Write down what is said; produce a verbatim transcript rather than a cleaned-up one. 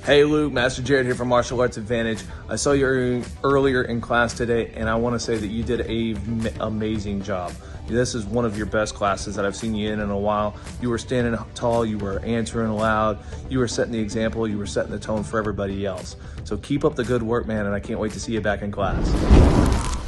Hey Luke, Master Jared here from Martial Arts Advantage. I saw you earlier in class today and I want to say that you did an amazing job. This is one of your best classes that I've seen you in in a while. You were standing tall, you were answering loud, you were setting the example, you were setting the tone for everybody else. So keep up the good work, man, and I can't wait to see you back in class.